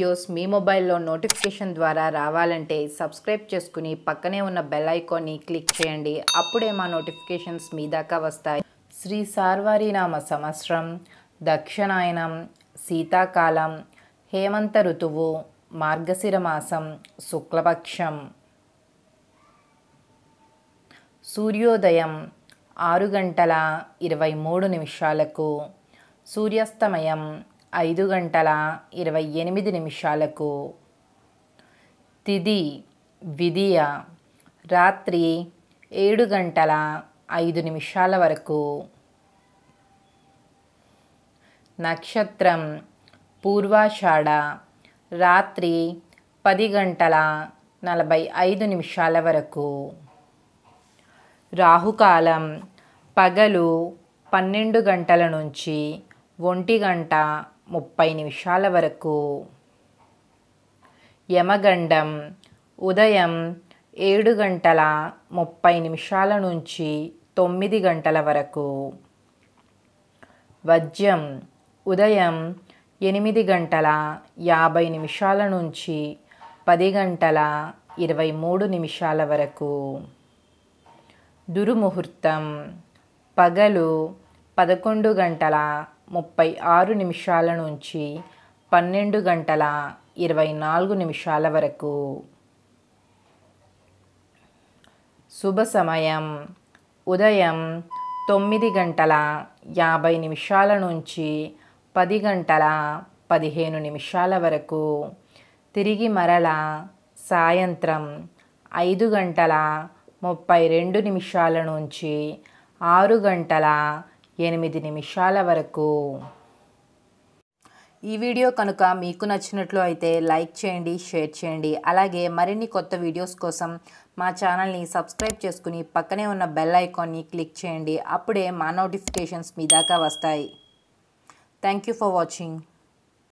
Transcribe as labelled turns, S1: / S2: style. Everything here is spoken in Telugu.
S1: వీడియోస్ మీ మొబైల్లో నోటిఫికేషన్ ద్వారా రావాలంటే సబ్స్క్రైబ్ చేసుకుని పక్కనే ఉన్న బెల్ ఐకాన్ని క్లిక్ చేయండి. అప్పుడే మా నోటిఫికేషన్స్ మీ దాకా వస్తాయి. శ్రీ సార్వరీనామ సంవత్సరం, దక్షిణాయనం, శీతాకాలం, హేమంత ఋతువు, మార్గశిర మాసం, శుక్లపక్షం. సూర్యోదయం 6:23 సూర్యాస్తమయం 5:28 తిథి విధియ రాత్రి 7:05 వరకు. నక్షత్రం పూర్వాషాఢ రాత్రి 10:45 వరకు. రాహుకాలం పగలు 12 గంటల నుంచి 1:30 వరకు. యమగండం ఉదయం 7:30 నుంచి 9 గంటల వరకు. వర్జ్యం ఉదయం 8:50 నుంచి 10:23 వరకు. దుర్ముహూర్తం పగలు 11:36 నుంచి 12:24 వరకు. శుభ సమయం ఉదయం 9:50 నుంచి 10:15 వరకు. తిరిగి మరల సాయంత్రం 5:32 నుంచి 6:08 వరకు. ఈ వీడియో కనుక మీకు నచ్చినట్లు అయితే లైక్ చేయండి, షేర్ చేయండి. అలాగే మరిన్ని కొత్త వీడియోస్ కోసం మా ఛానల్ని సబ్స్క్రైబ్ చేసుకుని పక్కనే ఉన్న బెల్ ఐకాన్ని క్లిక్ చేయండి. అప్పుడే మా నోటిఫికేషన్స్ మీ దాకా వస్తాయి. Thank you for watching.